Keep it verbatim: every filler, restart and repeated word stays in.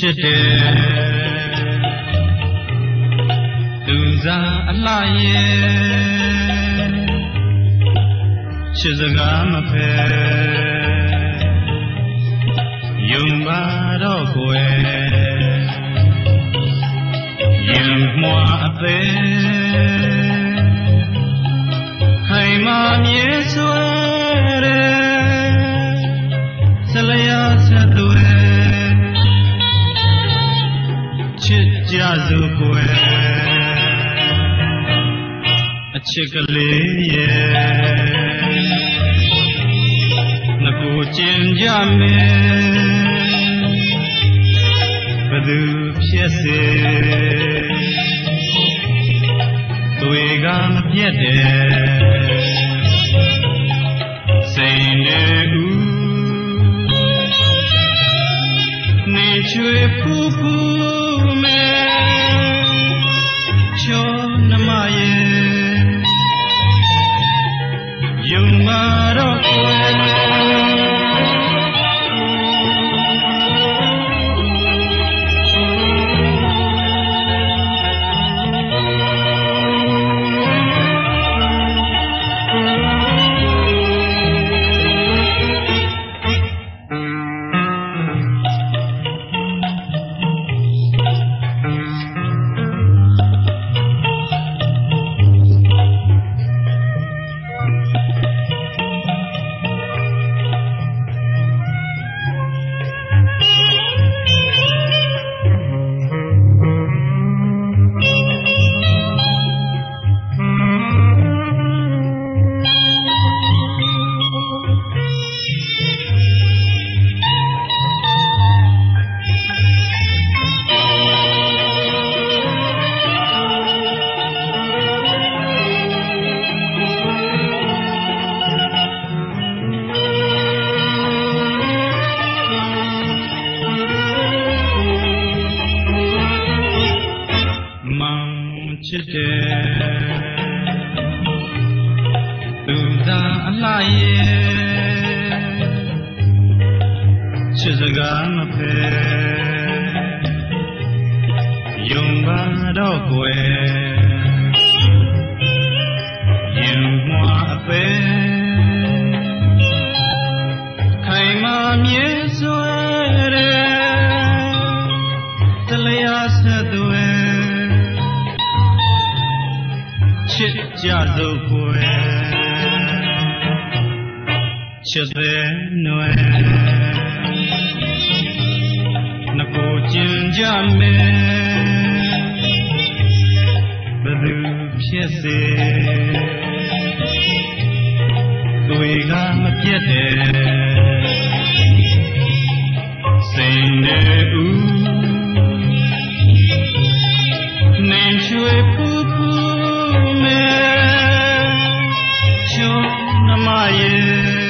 ဖြစ်တယ်သူစားအလှရဲ့ချစ်စကားမဖယ်ယုံပါတော့ကွယ်ရင်မွာအသေးခိုင်မာမြေဆွဲတယ်ဆလျာဆက်သွဲချစ်ကြစို့ကွယ်အချစ်ကလေးရဲ့ငကိုကျင်ကြမယ်ဘယ်သူဖြစ်စေတွေကမပြတ်တယ်စိန်နေဦးနေချွေဖူးဖူးမယ်ချောနမရဲ့ယုံမာတော့ကွယ်ချစ်တယ်သူသာအလှရဲ့ချစ်စကားမဖယ်ယုံပါတော့ကွယ်ရင်မွာအပဲခိုင်မာမြေဆွဲတယ်တလျာဆက်သွဲချစ်ကြစို့ကွယ်ချစ်တဲ့နွယ်ငကိုကျင်ကြမယ်ဘယ်သူဖြစ်စေတွေကမပြတ်တယ်စိန်နေဦးနေချွေဖူးဖူးချောနမရဲ့